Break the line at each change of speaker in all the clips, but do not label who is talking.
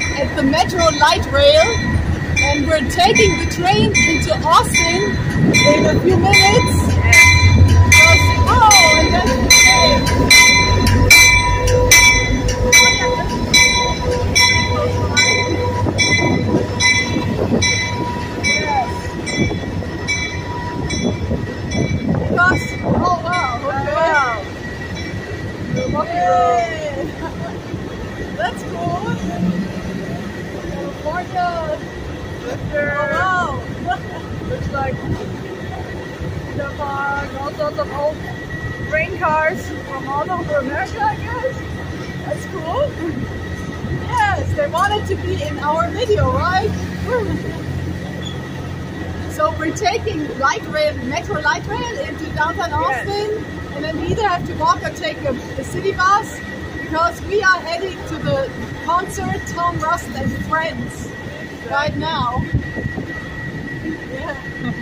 at the Metro Light Rail, and we're taking the train into Austin in a few minutes. Oh, and that's the train. Oh wow, okay. Wow. Yay. That's cool. California. Oh wow. Looks like the park, all sorts of old train cars from all over America, I guess. That's cool. Yes, they wanted to be in our video, right? So we're taking light rail, Metro Light Rail into downtown Austin, and then we either have to walk or take a city bus, because we are heading to the concert Tom Russell and Friends right now. Yeah.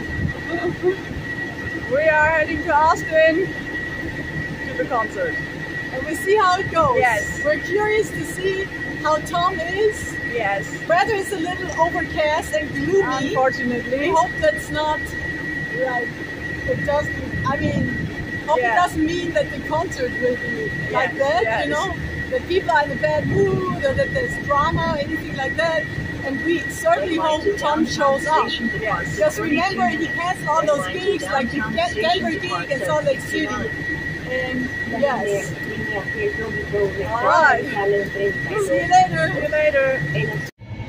We are heading to Austin to the concert, and we see how it goes. Yes. We're curious to see how Tom is. Yes. Weather is a little overcast and gloomy. Unfortunately. We hope that's not like, it doesn't, I mean, hope it doesn't mean that the concert will be like that, you know? That people are in a bad mood, or that there's drama or anything like that. And we certainly hope Tom shows up. Yes. Just remember, he canceled all those gigs, like the Denver gig and Salt Lake City. And yes. Alright. See you later. See you later.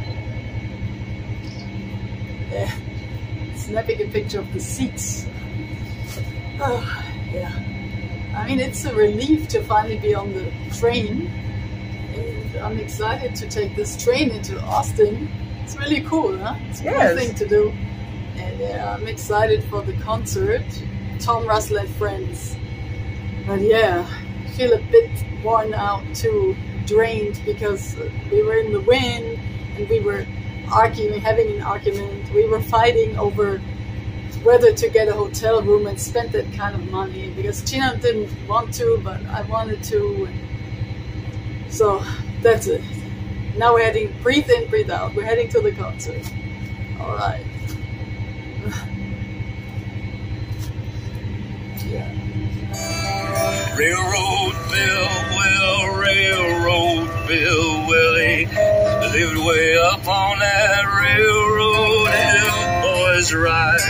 Yeah. Snapping a picture of the seats. Oh, yeah. I mean, it's a relief to finally be on the train. And I'm excited to take this train into Austin. It's really cool, huh? It's a cool thing to do. And I'm excited for the concert. Tom Russell and Friends. But yeah, I feel a bit worn out too, drained, because we were in the wind and we were arguing, having an argument. We were fighting over whether to get a hotel room and spend that kind of money, because Gina didn't want to, but I wanted to. So that's it. Now we're heading, breathe in, breathe out. We're heading to the concert. All right. Yeah.
Railroad Bill, well, Railroad Bill Willie lived way up on that railroad hill. Boys, ride.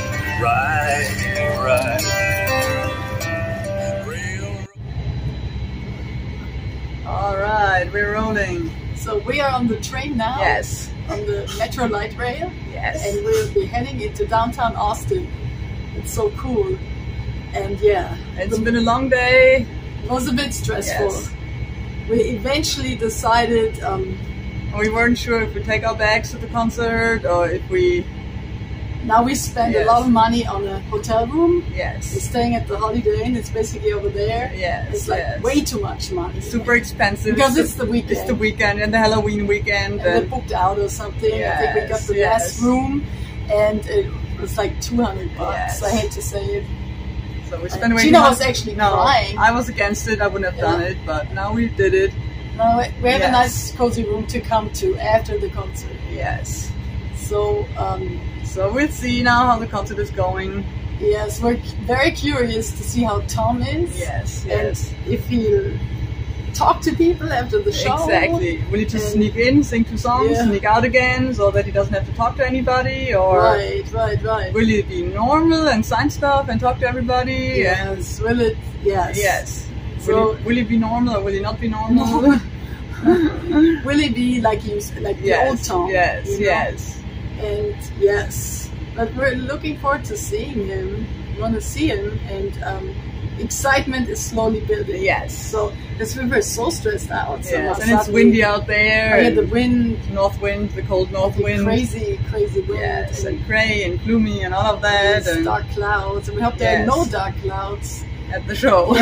All right, we're rolling. So we are on the train now.
Yes.
On the Metro Light Rail.
Yes.
And we'll be heading into downtown Austin. It's so cool. And yeah,
it's been a long day.
It was a bit stressful.
Yes.
We eventually decided.
We weren't sure if we take our bags to the concert or if we.
Now we spend a lot of money on a hotel room.
Yes.
We're staying at the Holiday Inn. It's basically over there.
Yes.
It's like way too much money.
It's super expensive.
Because it's the weekend.
It's the weekend and the Halloween weekend.
And they booked out or something. I think we got the last room, and it was like $200. I hate to say it.
So we spent
Gina was actually crying.
I was against it. I wouldn't have done it, but now we did it.
Now we have a nice cozy room to come to after the concert.
Yes.
So
so we'll see now how the concert is going.
Yes, we're very curious to see how Tom is.
Yes.
And if he'll talk to people after the show.
Exactly. Will he just sneak in, sing 2 songs, sneak out again, so that he doesn't have to talk to anybody? Or
right.
Will he be normal and sign stuff and talk to everybody?
Yes. Will it? Yes.
Yes.
So
will he be normal or will he not be normal?
Will he be like the old Tom?
Yes.
You know?
Yes.
And yes, but we're looking forward to seeing him. We want to see him, and excitement is slowly building.
Yes.
So, because we were so stressed out.
Yes, and it's windy out there.
Yeah, the wind.
North wind, the cold north wind.
Crazy wind.
Yes, and grey and gloomy and all of that.
And dark clouds. And we hope there are no dark clouds
at the show.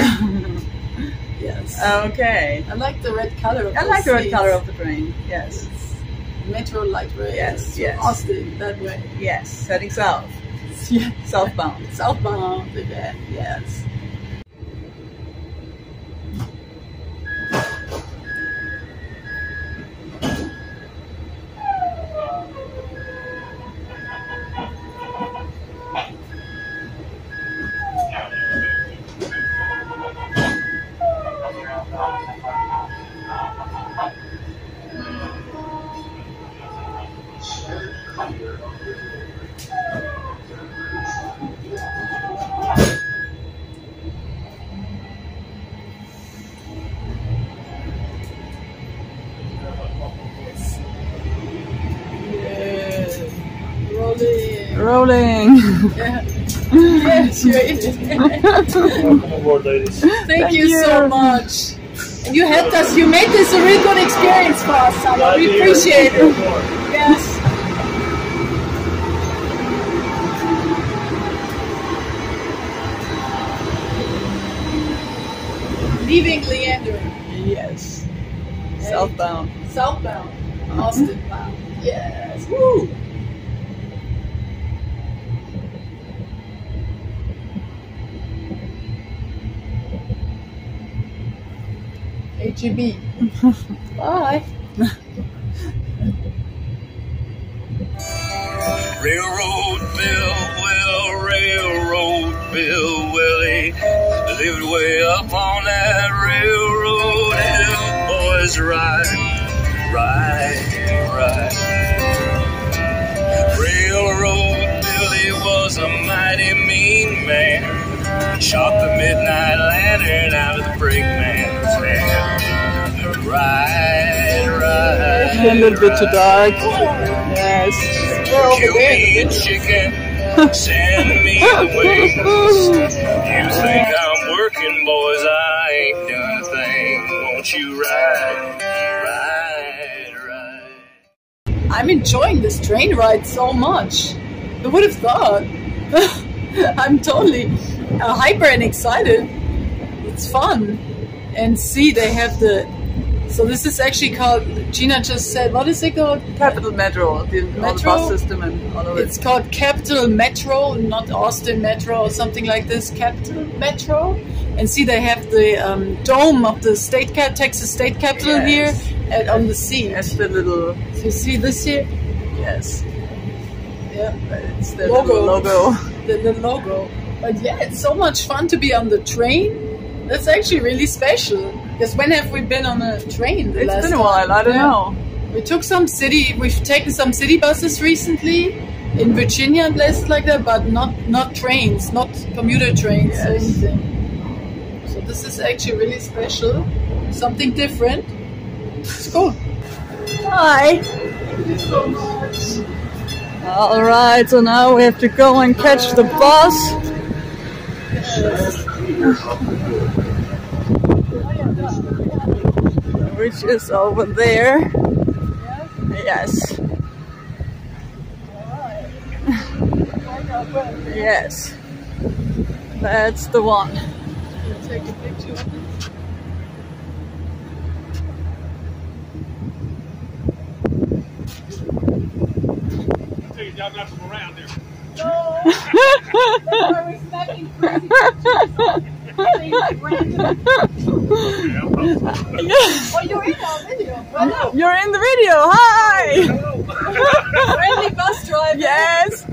Yes.
Okay.
I like the red color of
I like the red color of the train. Yes.
Metro Light Rail.
Yes, yes.
Austin, that way.
Yes, heading south.
Yeah.
Southbound.
Southbound, yes.
Rolling.
Yeah. Yes, you're in it.
Come aboard, ladies.
Thank you so much. You helped us. You made this a really good experience for us, Summer. We appreciate it. Yes. Leaving Leander.
Yes. Southbound.
Southbound. Austin bound. Yes. Woo. HEB. Bye.
Railroad Bill, well, Railroad Bill Willie lived way up on that railroad hill. Boys, ride. Railroad Billy was a mighty mean man. Shot the midnight lantern out of the brakeman's hand. Ride.
A little bit too dark. Yes.
Kill me a chicken, send me away. You think I'm working, boys, I ain't done a thing. Won't you ride.
I'm enjoying this train ride so much. Who would have thought? I'm totally hyper and excited. It's fun. And see, they have the... So this is actually called... Gina just said, what is it called?
Capital Metro. The
Metro?
bus system and all of it.
It's called Capital Metro, not Austin Metro or something like this. Capital Metro. And see, they have the dome of the Texas State Capitol here on the sea.
That's the little...
So you see this here?
Yes.
Yeah.
It's the logo.
The logo. But yeah, it's so much fun to be on the train. That's actually really special. Because when have we been on a train?
It's been a while, I don't know.
We've taken some city buses recently in Virginia and places like that, but not trains, not commuter trains or anything. So this is actually really special. Something different. It's cool.
Hi.
Thank you so much.
Alright, so now we have to go and catch the bus. Which is over there. Yes. Yes. That's the one.
Take a picture.
Y'all got some around there.
No. I was snapping crazy pictures. Oh, you're in our video. Hello.
You're in the video. Hi.
Friendly bus driver.
Yes.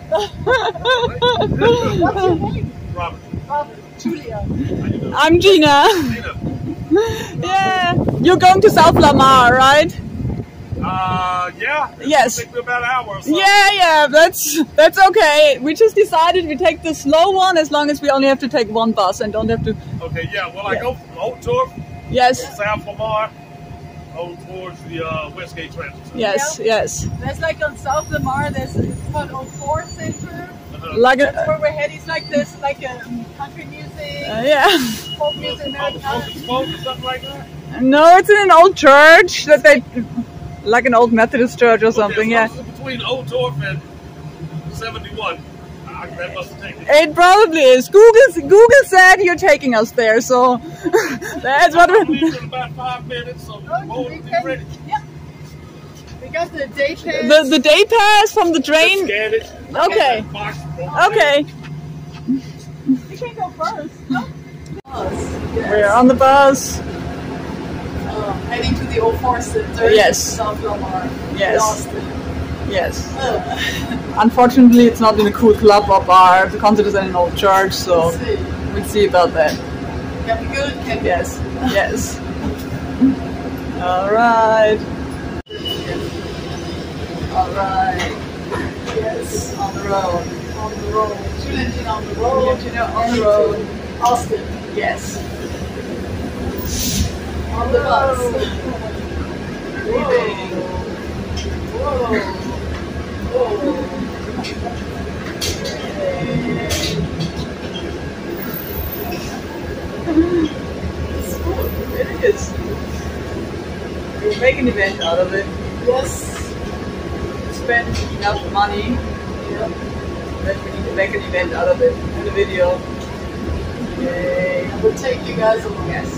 What's your name?
Robert.
Robert. Julia.
I'm Gina. Yeah. You're going to South Lamar, right?
Yeah.
Yes.
It'll take me about an hour or so.
Yeah, that's okay. We just decided we take the slow one as long as we only have to take one bus and don't have to...
Okay, yeah. Well, I go from Oak Torp,
Yes.
South Lamar, towards the Westgate Transit Center.
Yes.
There's like on South Lamar, it's called 04 Center.
Like
That's
a...
where we're heading. It's like this, like a country music,
yeah.
folk music, Americana.
Smoke or something like that?
No, it's in an old church that they... Like an old Methodist church or something,
Okay,
yeah.
so it's between Oak Torp and 71. That must have taken
It probably is. Google said you're taking us there, so that's what
I'm
we're...
leaving in about 5 minutes, so we'll be ready.
Yeah. We got the day pass.
The day pass from the train?
Scan it.
Okay.
Box.
Okay.
You can go first. No?
We're on the bus.
Heading to the 04 Center.
Yes.
South Lamar.
Yes.
Austin.
Yes. Unfortunately, it's not in a cool club or bar. The concert is in an old church, so
Let's see.
we'll see about that.
Can be good. Can be
Yes. Yes. All right.
All right. Yes, on the road. On the road. Trinity on the road.
Trinity on the road.
Austin.
Yes.
On the bus. Leaving. Whoa. Whoa. It's cool.
It is. We'll make an event out of it.
Yes.
Spend enough money.
Yeah.
That we need to make an event out of it in the video. Yay.
And we'll take you guys along.
Yes.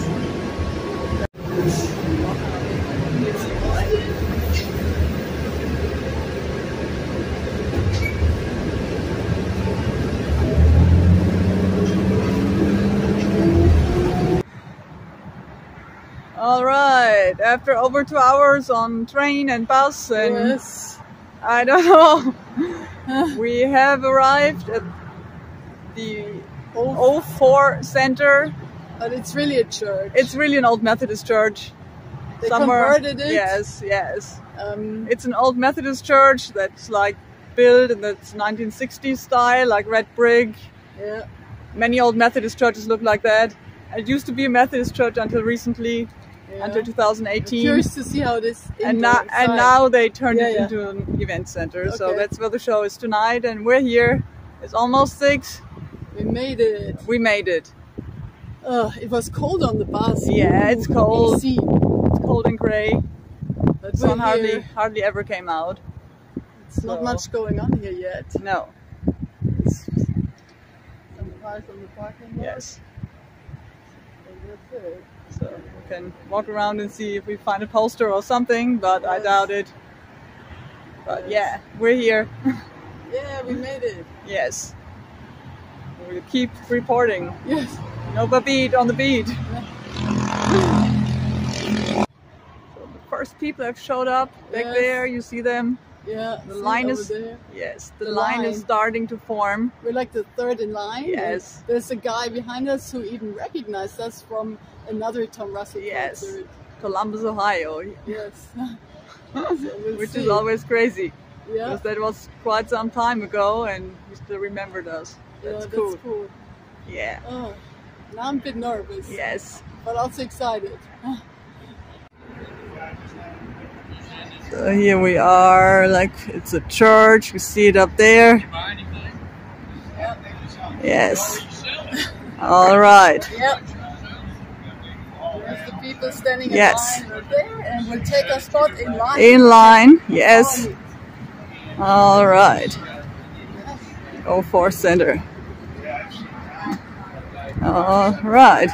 All right, after over 2 hours on train and bus and
Yes.
I don't know, we have arrived at the 04 Center.
But it's really a church.
It's really an old Methodist church.
They converted it.
Yes, yes.
It's
It's an old Methodist church that's like built in the 1960s style, like red brick.
yeah.
Many old Methodist churches look like that. It used to be a Methodist church until recently,
Yeah.
until
I'm
2018.
curious to see how this
And now they turned it
Yeah.
into an event center. So
Okay.
that's where the show is tonight, and we're here. It's almost 6.
we made it.
We made it.
It was cold on the bus.
Yeah, it's cold.
AC.
It's cold and gray. The
But
sun
we're here.
hardly ever came out.
It's not
So-
much going on here yet.
No.
Some cars on the parking lot.
Yes.
And that's it.
So we can walk around and see if we find a poster or something, but I
Yes.
doubt it. But yeah, we're here.
Yeah, we made it.
Yes. We'll keep reporting.
Yes.
No beat on the beat. So the first people have showed up back
Yes.
there. You see them.
Yeah.
The
see
line
over
is
there.
yes. The
The
line is
line.
starting to form.
We're like the third in line.
Yes.
And there's a guy behind us who even recognized us from another Tom Russell
Yes.
concert.
Columbus, Ohio,
Yes. So we'll
which
see.
is always crazy
Yeah.
because that was quite some time ago, and you still remembered us. That's
Yeah,
cool.
That's cool.
Yeah.
Oh, now I'm a bit nervous.
Yes.
But also excited.
So here we are, like it's a church. We see it up there. Yes. All right.
Yep. There's the people standing in
Yes.
line right there, and we'll take our spot in line.
In line. Yes. All right. 04 Center. All right.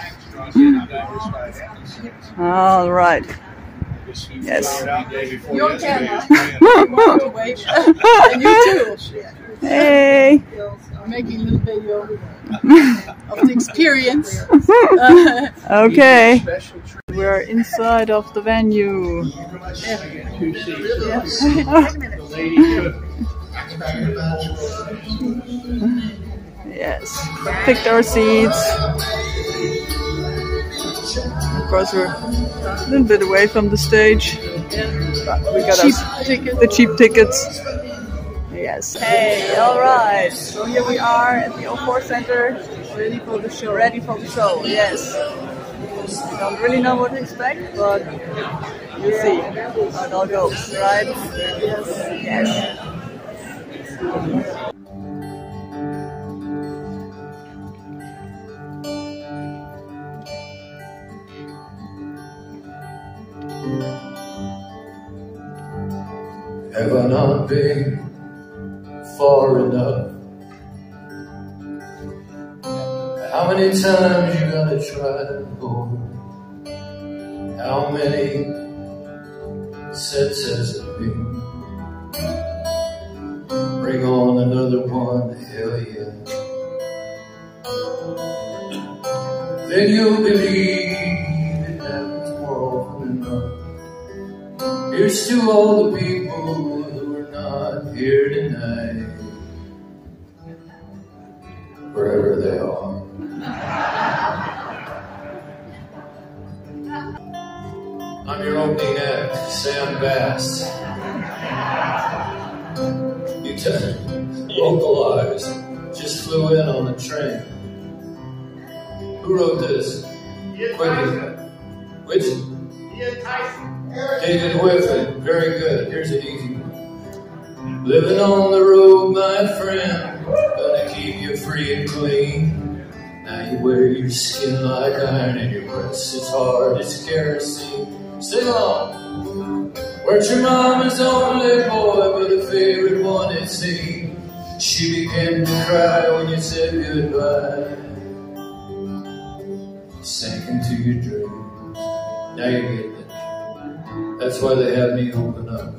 All right. Yes.
Your camera. You want to wave. And you too.
Hey.
I'm making a little video of the experience.
Okay. We're inside of the venue. Yes. Picked our seats. Of course, we're a little bit away from the stage. But we got the cheap tickets. Yes. Hey, all right. So here we are at the 04 Center.
Ready for the show.
Ready for the show, yes. Don't really know what to expect, but you'll see how it all goes, right?
Yes.
Yes.
Have I not been far enough? How many times you gotta try, Lord? How many sets has it been? Bring on another one, hell yeah. Then you'll believe it happens more often than not. Here's to all the people who are not here tonight, wherever they are. I'm your opening act, Sam Bass. localized, just flew in on the train. Who wrote this? Quickly. Which? David Whiffen. Very good. Here's an easy one. Living on the road, my friend, gonna keep you free and clean. Now you wear your skin like iron and your breasts as hard as kerosene. Sing along. Weren't your mama's only boy, but a favorite one it seemed. She began to cry when you said goodbye. Sank into your dreams. Now you get it. That's why they have me open up.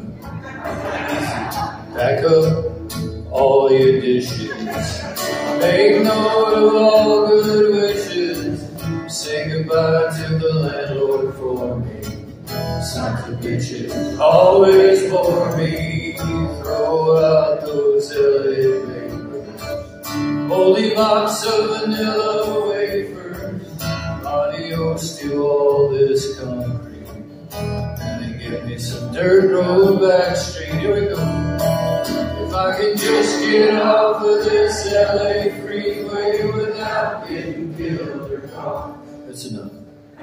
Pack up all your dishes. Make note of all good wishes. Say goodbye to the landlord for me. Sons of bitches always for me. Throw out those LA papers. Holy box of vanilla wafers. Adios to all this concrete. And give me some dirt road back street. Here we go. If I can just get off of this LA freeway without getting killed or caught. That's enough.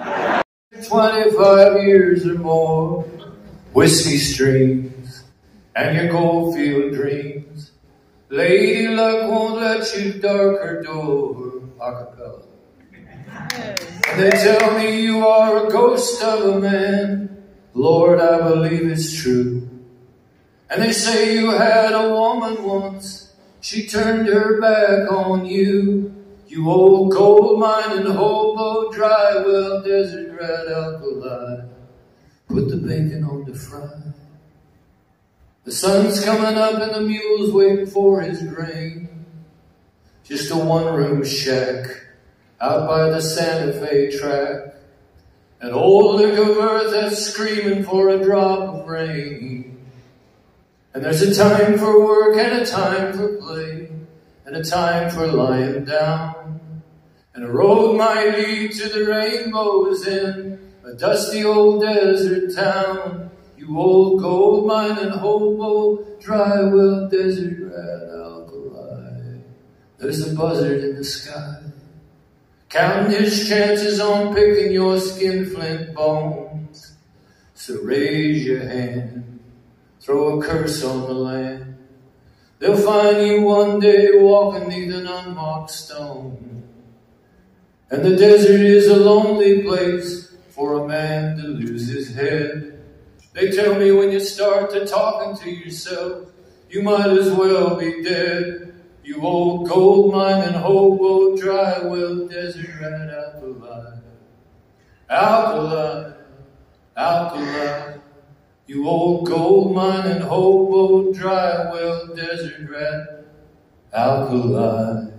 25 years or more, whiskey streams and your goldfield dreams. Lady luck won't let you dark her door. Acapella. They tell me you are a ghost of a man. Lord, I believe it's true. And they say you had a woman once. She turned her back on you. You old gold mine and hobo, dry well, desert rat alkali. Put the bacon on the fry. The sun's coming up and the mule's waiting for his grain. Just a one-room shack out by the Santa Fe track. An old lick of earth that's screaming for a drop of rain. And there's a time for work and a time for play, and a time for lying down. And a road might lead to the rainbows in a dusty old desert town. You old gold mine and hobo, dry well, desert rat alkali. There's a buzzard in the sky, counting his chances on picking your skinflint bones. So raise your hand, throw a curse on the land. They'll find you one day walking neath an unmarked stone. And the desert is a lonely place for a man to lose his head. They tell me when you start to talking to yourself, you might as well be dead. You old gold mine and hobo, dry well, desert rat alkali. Alkali, alkali. You old gold mine and hobo, dry well, desert rat alkali.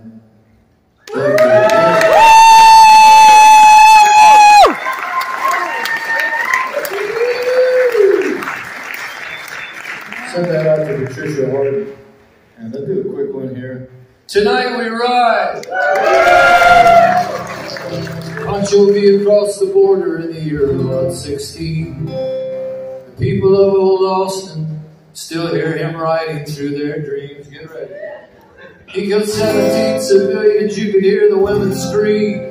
Send that out to Patricia Hardy. And let's do a quick one here. Tonight we ride. Pancho will be across the border in the year of about 16. The people of old Austin still hear him riding through their dreams. Get ready. He killed 17 civilians, you could hear the women scream.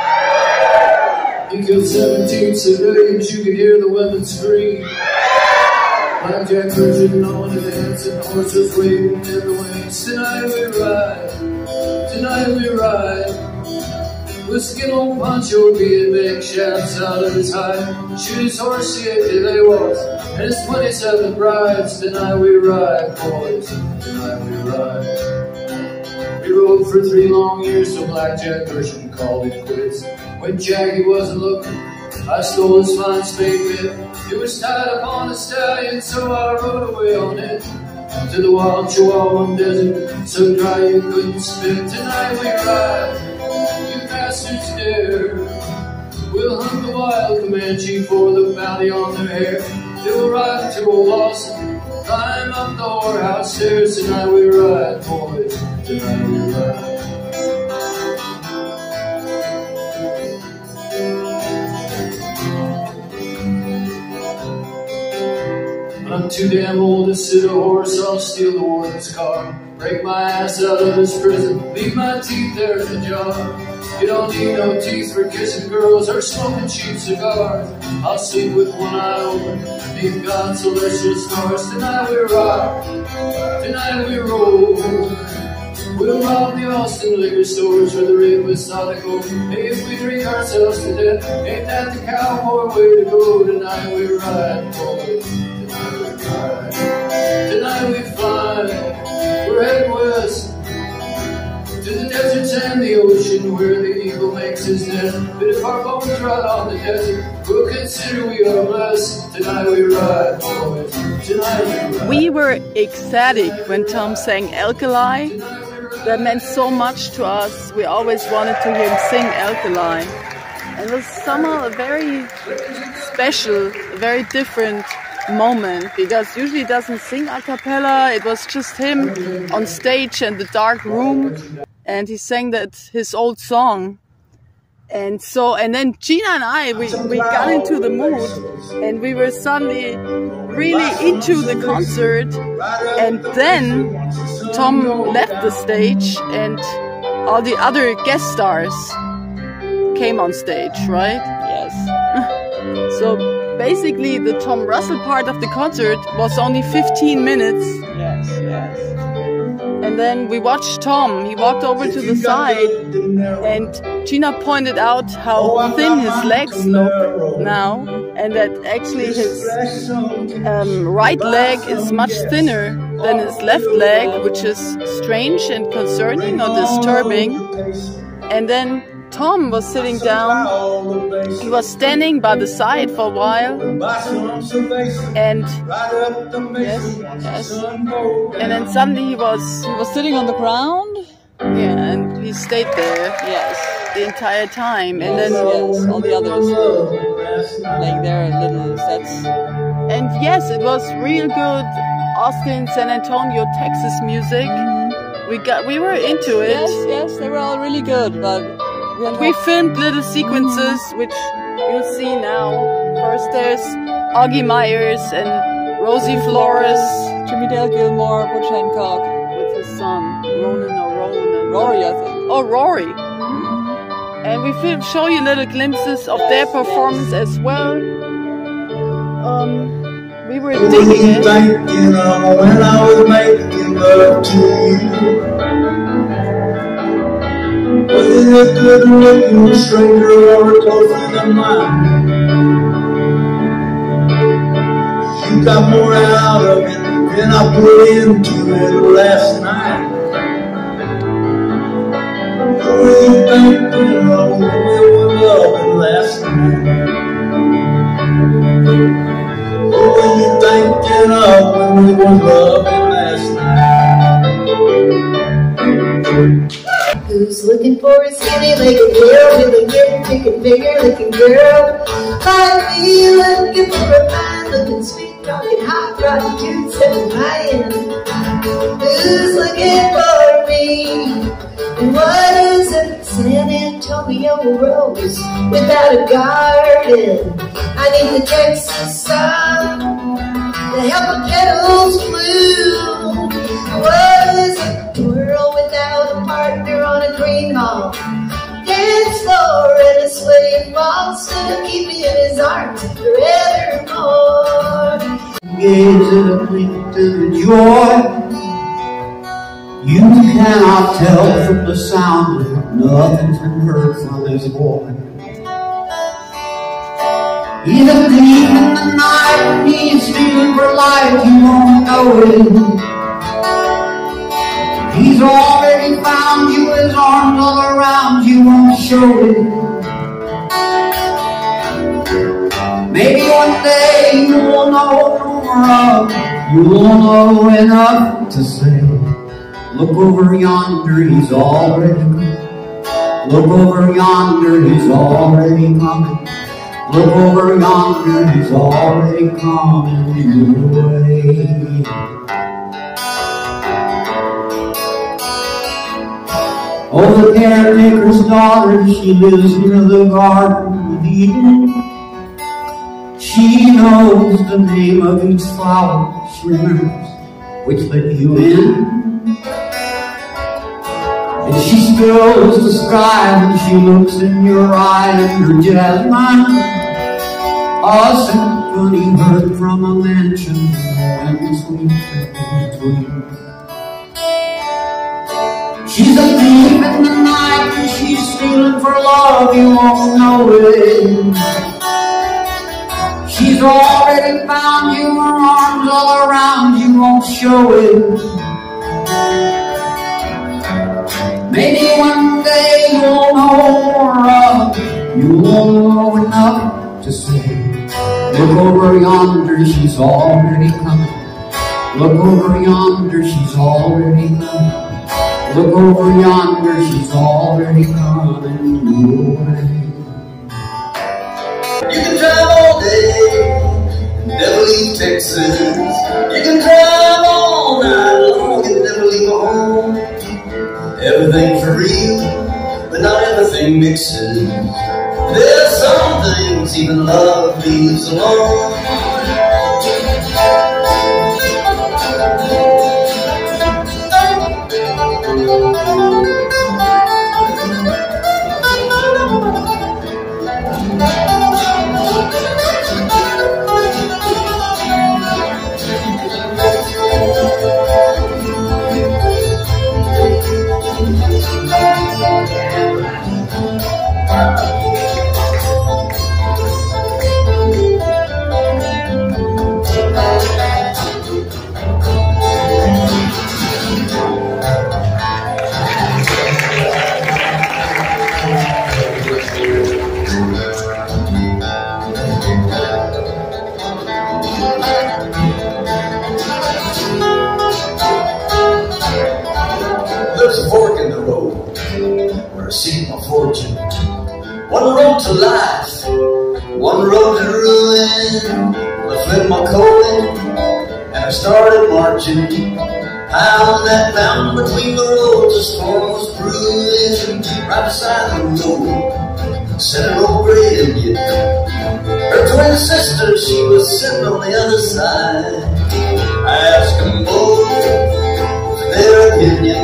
He killed 17 civilians, you could hear the women scream. Blackjack Virgin on the dance and the horse was waiting in the wings. Tonight we ride, tonight we ride. With skin old Pancho being big shafts out of his hide. Shoot his horse, see it, they walk, and his 27 brides. Tonight we ride, boys, tonight we ride. We rode for 3 long years till Blackjack Virgin called it quits. When Jackie wasn't looking, I stole his fine spade bit. It was tied up on a stallion, so I rode away on it to the wild Chihuahuan desert, so dry you couldn't spit. Tonight we ride, you bastards dare. We'll hunt the wild Comanche for the bounty on their hair. They will ride to old Austin, climb up the whorehouse stairs. Tonight we ride, boys, tonight we ride. I'm too damn old to sit a horse, I'll steal the warden's car. Break my ass out of this prison, leave my teeth there in the jar. You don't need no teeth for kissing girls or smoking cheap cigars. I'll sleep with one eye open, beneath God's celestial stars. Tonight we rock, tonight we roll. We'll rob the Austin liquor stores where the rapists ought to go. Hey, if we drink ourselves to death, ain't that the cowboy way to go? Tonight we ride, boys, tonight we ride. Tonight we fly, we're heading west to the deserts and the ocean where the eagle makes his nest. But if our bones ride on the desert, we'll consider we are blessed. Tonight we ride, boys, tonight we ride.
We were ecstatic when Tom sang Alkali. That meant so much to us. We always wanted to hear him sing Alkali. And it was somehow a very special, a very different moment, because usually he doesn't sing a cappella. It was just him on stage in the dark room, and he sang that his old song. And then Gina and I, we got into the mood, and we were suddenly really into the concert. And then Tom left the stage, and all the other guest stars came on stage, right? Yes. So basically the Tom Russell part of the concert was only 15 minutes. Yes, yes. And then we watched Tom. He walked over to the side, and Gina pointed out how thin his legs look now, and that actually his right leg is much thinner than his left leg, which is strange and concerning or disturbing. And then Tom was sitting down. He was standing by the side for a while, and yes. And then suddenly he was sitting on the ground. Yeah, and he stayed there. Yes, the entire time. And then all the others playing their little sets. And yes, it was real good Austin, San Antonio, Texas music. We were into it. Yes, they were all really good, but we filmed little sequences, which you'll see now. First there's Augie Myers and Rosie Flores, Jimmy Dale Gilmore, Butch Hancock, with his son, Rory, I think. Oh, Rory. And we show you little glimpses of their performance as well. We were digging it.
Thinking of when I was making love to you. Was it a good looking stranger or closer than mine? You got more out of it than I put into it last night. What were you thinking of when we were loving last night? What were you thinking of when we were loving last night?
Who's looking for a skinny-legged girl with a kid-picking finger-licking girl? Like me, looking for a fine-looking, sweet-talking, hot-rodding dude 7 high-end. Who's looking for me? And what is a San Antonio rose without a garden? I need the Texas sun to help the petals bloom. What is a twirl without a partner on a green ball? Dance floor and a sweaty Boston to keep me in his arms forevermore.
Gaze at a link to the joy. You cannot tell from the sound that nothing's been heard from this boy. Even deep in the night when he's feeling for life, you won't know it. He's already found you, his arms all around you, won't show it. Maybe one day you will know more of, you will know enough to say, look over yonder, he's already coming. Look over yonder, he's already coming. Look over yonder, he's already coming your way. Oh, the caretaker's daughter, she lives near the Garden of Eden. She knows the name of each flower, she remembers which let you in. And she strolls the sky when she looks in your eye under jasmine. A symphony heard from a mansion and sweet between. She's a thief in the night and she's stealing for love, you won't know it. She's already found you, her arms all around you, won't show it. Maybe one day you'll know more, you won't know enough to say. Look over yonder, she's already coming. Look over yonder, she's already coming. Look over yonder, she's already coming your way.
You can drive all day and never leave Texas. You can drive all night long and never leave home. Everything's real, but not everything mixes. There's some things even love leaves alone. There's a fork in the road where I seek my fortune. One road to life, one road to ruin. I flipped my coat in and I started marching. High on that mountain between the roads, a storm was brewing. Right beside the road sat an old gray Indian. Her twin sister, she was sitting on the other side. I asked them both their opinion.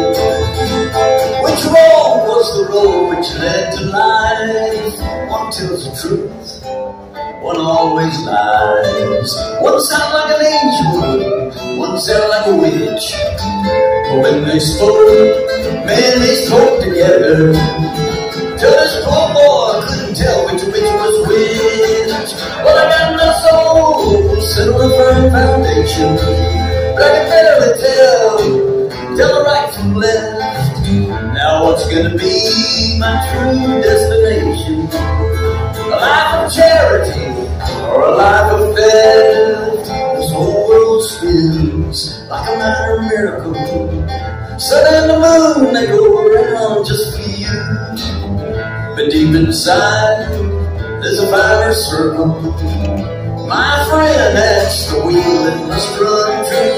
Which road was the road which led to life? One tells the truth, one always lies. One sounded like an angel, one sounded like a witch. But when they spoke, man, they spoke together. Till this poor boy couldn't tell which was which. Well, I got my soul set on a firm foundation, but I can barely tell the right from left. Now what's gonna be my true destination? A life of charity or a life of theft? This whole world spins like a minor miracle. Sun and the moon, they go around just for you. But deep inside, there's a finer circle. My friend, that's the wheel that must run true.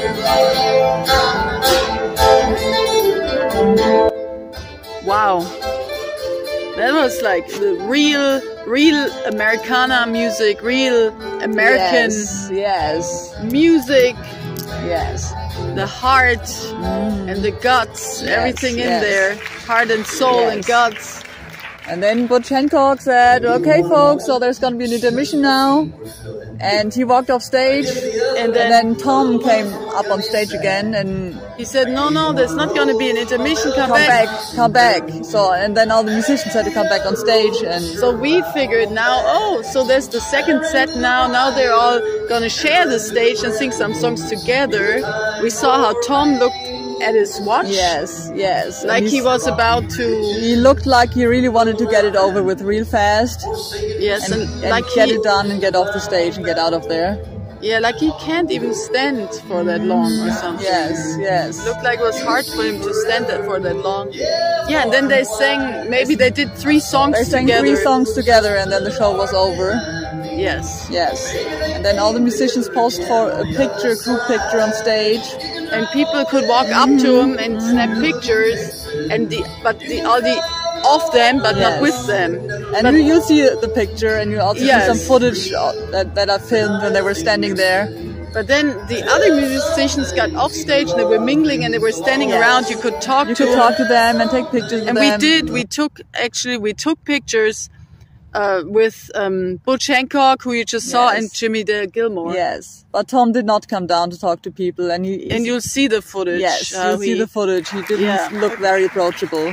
Wow, that was like the real Americana music, real American music.
Yes.
The heart and the guts, everything in there, heart and soul and guts.
And then Butch Hancock said, okay folks, so there's gonna be an intermission now. And he walked off stage, and then Tom came up on stage again, and
he said, no, there's not gonna be an intermission, come
back. So, and then all the musicians had to come back on stage, and
so we figured now, so there's the second set now they're all gonna share the stage and sing some songs together. We saw how Tom looked at his watch.
Yes.
Like he was about to...
He looked like he really wanted to get it over with real fast.
Yes, and like
get it done and get off the stage and get out of there.
Yeah, like he can't even stand for that long or something.
Yes.
It looked like it was hard for him to stand that for that long. Yeah, and then they sang, maybe they did 3 songs together.
They sang 3 songs together and then the show was over.
Yes.
And then all the musicians posed for a group picture on stage.
And people could walk up to him and snap pictures, and all the of them, but not with them.
And you'll see the picture, and you also see some footage that I filmed when they were standing there.
But then the other musicians got off stage and they were mingling and they were standing around. You could talk
to them and take pictures with them.
And we did. We took pictures with Butch Hancock, who you just saw, and Jimmy Gilmore.
Yes, but Tom did not come down to talk to people, and
you'll see the footage.
Yes, you'll see the footage. He didn't look very approachable.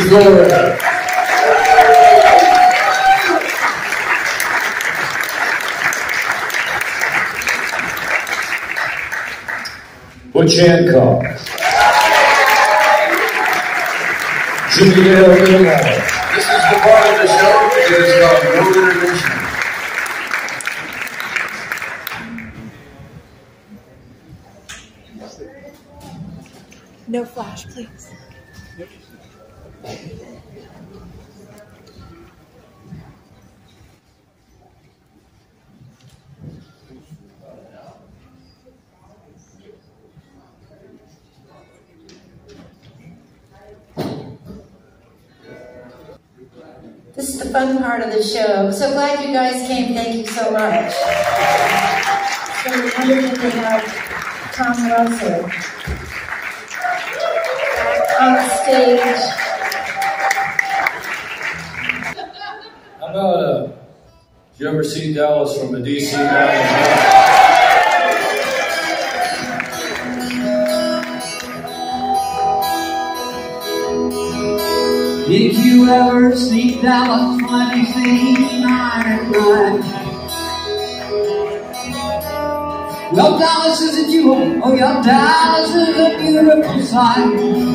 Butch Hancock. Jimmy Gilmore. This is the part of the show that is called No Intermission.
No flash, please. This is the fun part of the show. I'm so glad you guys came. Thank you so much. So wonderful to have Tom Russell on stage.
How about, did you ever see Dallas from a DC magazine?
Did you ever see Dallas when you see night at night? Well, Dallas is a jewel, oh yeah, Dallas is a beautiful sight.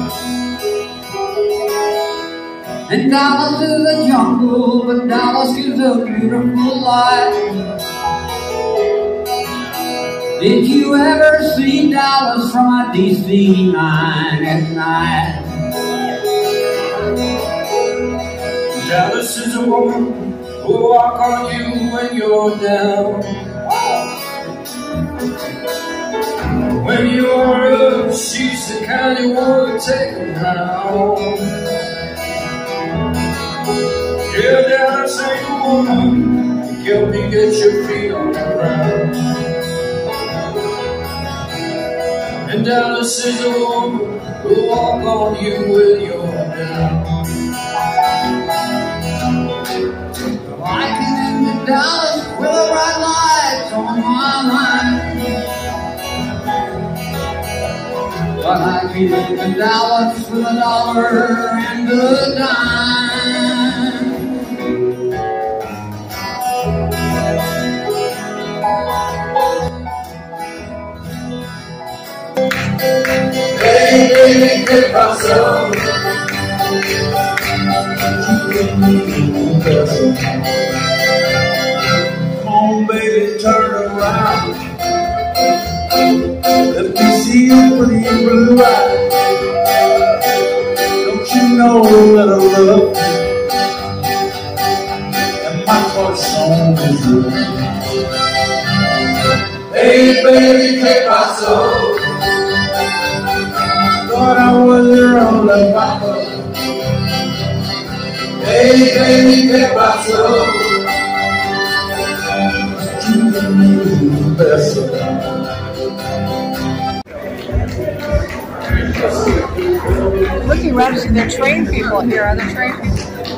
And Dallas is a jungle, but Dallas is a beautiful life. Did you ever see Dallas from a DC 9 at night?
Dallas is a woman who'll walk on you when you're down. When you're up, she's the kind who won't take them home. Yeah, Dallas ain't a woman to help you get your feet on the ground. And Dallas is a woman who'll walk on you when you're down.
I can into Dallas with the bright lights on my mind. But I can into Dallas with $1 and a dime.
Hey, baby, get myself. Come on, baby, turn around. Let me see your pretty blue eyes. Don't you know that I love you? And my first song is love. Hey, baby, take my soul. Thought I was your only papa. Hey, baby, take my soul. Best of all.
Looking around, there are train people here. Are there train people?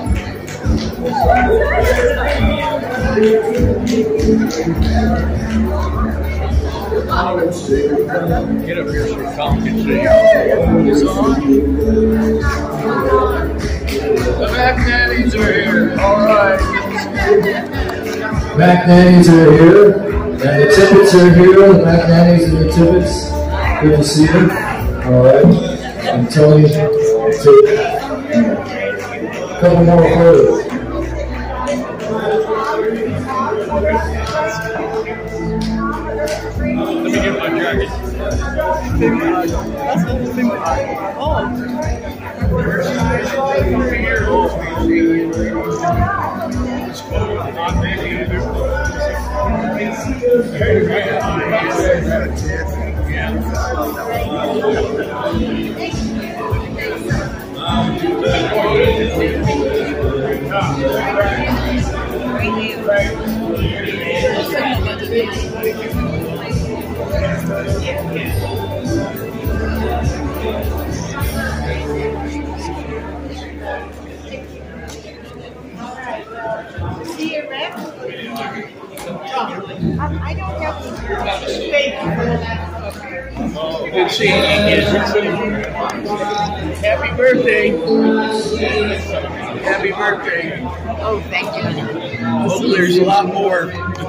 Get up here so Tom can see. The McNannies are here. All right. McNannies are here, and the Tippets are here. The McNannies and the Tippets. Good to see you. All right. And Tony, take a couple more photos. Let me get my jacket.
I don't have
Good seeing you. Happy birthday. Happy birthday.
Oh, thank you.
Hopefully there's a lot more.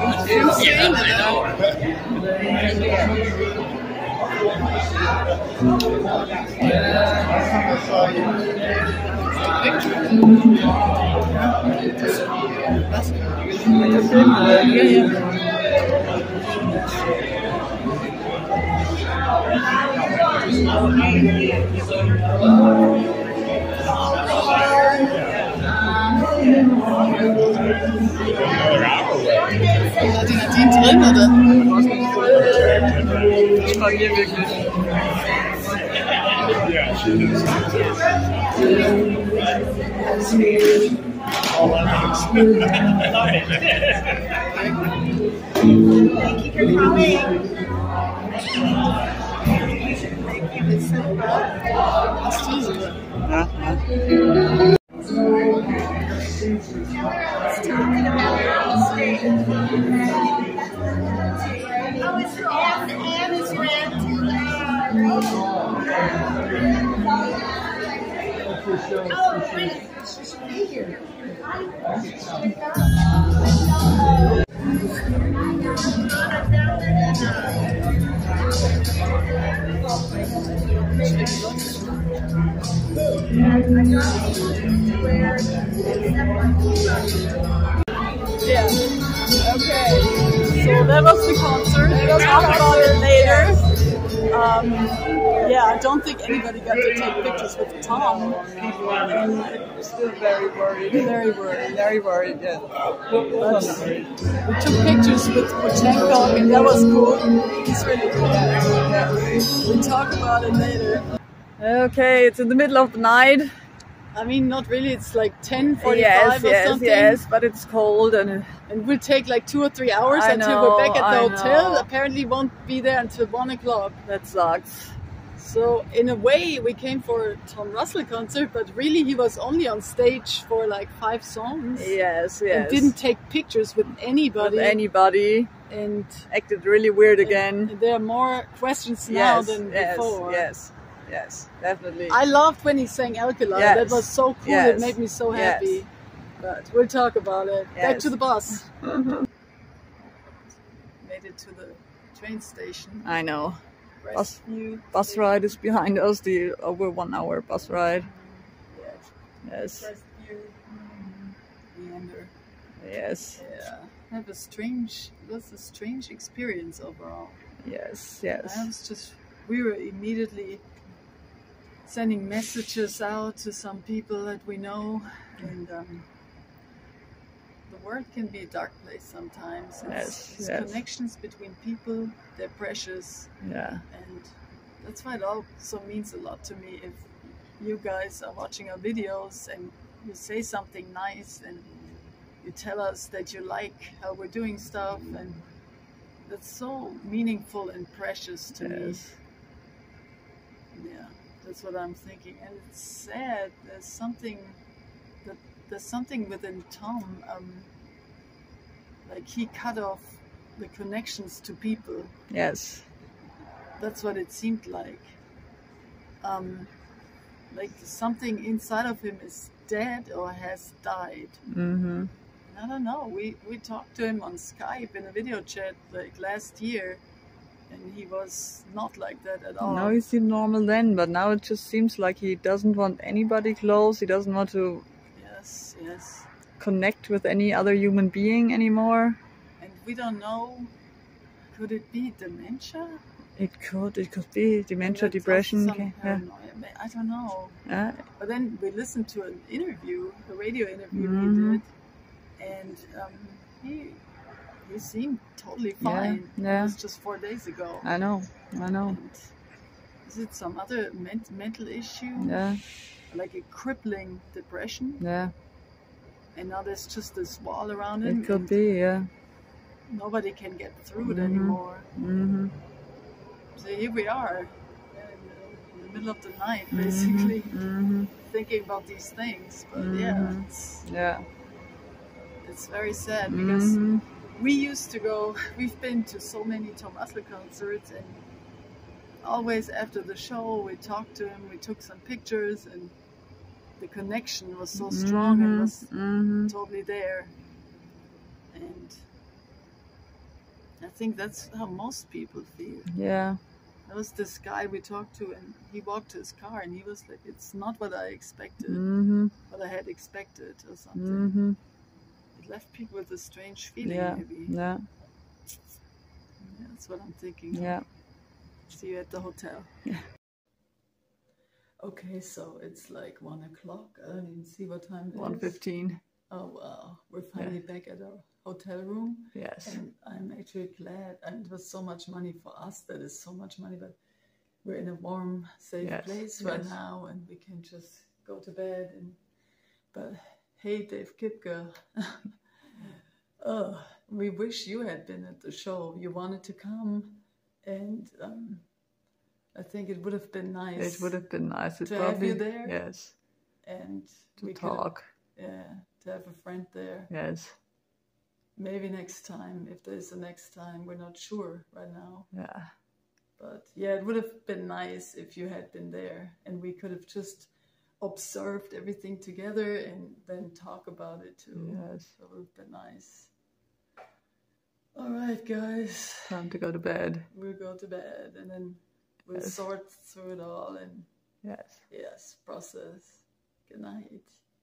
Nadine drin, oder?
Ich mag hier wirklich.
Thank you for coming.
Yeah. Okay. So that was the concert. We'll talk about it later. Yeah, I don't think anybody got to take pictures with Tom.
I'm still very worried.
Very worried.
Very worried, yeah.
But we took pictures with Pochenkov and that was cool. He's really cool. Yeah. We'll talk about it later.
Okay, it's in the middle of the night.
I mean, not really. It's like 10:45 or something.
Yes, but it's cold and
we'll take like 2 or 3 hours until we're back at the hotel. Apparently, won't be there until 1 o'clock.
That sucks.
So in a way, we came for a Tom Russell concert, but really he was only on stage for like 5 songs.
Yes.
And didn't take pictures with anybody. And
acted really weird again.
And there are more questions now than before.
Yes, definitely.
I loved when he sang Alkali.
Yes.
That was so cool.
Yes.
It made me so happy. But we'll talk about it. Back to the bus. Made it to the train station.
I know.
Rescue.
Bus ride is behind us. The over 1 hour bus ride. Yes.
Rescue. Leander.
Yes.
Yeah. It was a strange experience overall.
Yes.
We were immediately sending messages out to some people that we know, and the world can be a dark place sometimes. It's connections between people, they're precious.
Yeah.
And that's why it also means a lot to me if you guys are watching our videos and you say something nice and you tell us that you like how we're doing stuff, and that's so meaningful and precious to me. Yeah, that's what I'm thinking. And it's sad, there's something within Tom, like he cut off the connections to people.
Yes.
That's what it seemed like. Like something inside of him is dead or has died.
Mm-hmm.
I don't know, we talked to him on Skype in a video chat like last year, and he was not like that at all.
No, he seemed normal then, but now it just seems like he doesn't want anybody close. He doesn't want to connect with any other human being anymore.
And we don't know, could it be dementia?
It could be dementia, depression.
I don't know. But then we listened to an interview, a radio interview he did, and he seemed totally fine.
Yeah.
It was just 4 days ago.
I know.
And is it some other mental issue?
Yeah.
Like a crippling depression?
Yeah.
And now there's just this wall around him.
It could be, yeah.
Nobody can get through it anymore. here we are in the middle of the night, basically, thinking about these things. But it's very sad because we used to go. We've been to so many Tom Russell concerts, and always after the show we talked to him, we took some pictures, and the connection was so strong and was totally there. And I think that's how most people feel.
Yeah.
There was this guy we talked to, and he walked to his car, and he was like, "It's not what I expected, what I had expected," or something. It left people with a strange feeling, maybe.
Yeah.
That's what I'm thinking.
Yeah.
See you at the hotel.
Yeah.
Okay, so it's like 1 o'clock. I don't even see what time it is.
1:15.
Oh wow, we're finally back at our hotel room.
Yes.
And I'm actually glad. And it was so much money for us. That is so much money, but we're in a warm, safe place right now, and we can just go to bed. But hey, Dave Kipke, we wish you had been at the show. You wanted to come, and I think it would have been nice.
It would have been nice
to have you there.
Yes.
And
to talk.
To have a friend there.
Yes.
Maybe next time, if there's a next time, we're not sure right now.
Yeah.
But yeah, it would have been nice if you had been there, and we could have just observed everything together and then talk about it too.
Yes.
So it would have been nice. All right, guys.
Time to go to bed.
We'll go to bed, and then we'll sort through it all and process. Good night.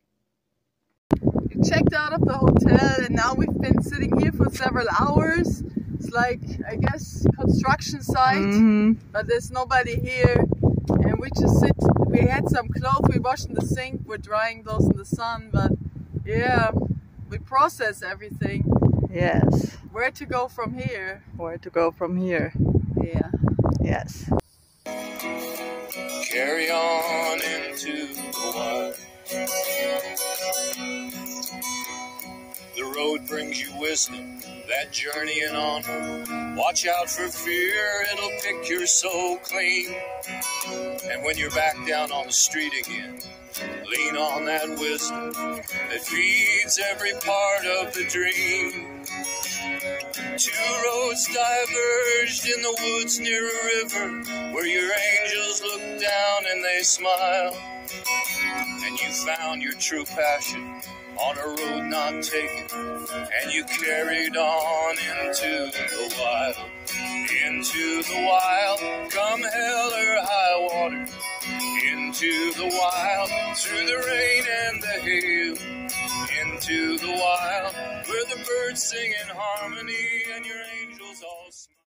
We checked out of the hotel, and now we've been sitting here for several hours. It's like, I guess, construction site, but there's nobody here, and we just sit. We had some clothes we washed in the sink. We're drying those in the sun, but yeah, we process everything.
Yes.
Where to go from here?
Where to go from here?
Yeah.
Yes.
Carry on into the wild. The road brings you wisdom, that journeying on. Watch out for fear, it'll pick your soul clean. And when you're back down on the street again, lean on that wisdom that feeds every part of the dream. Two roads diverged in the woods near a river, where your angels look down and they smile. And you found your true passion on a road not taken, and you carried on into the wild. Into the wild, come hell or high water. Into the wild, through the rain and the hail. Into the wild, where the birds sing in harmony and your angels all smile.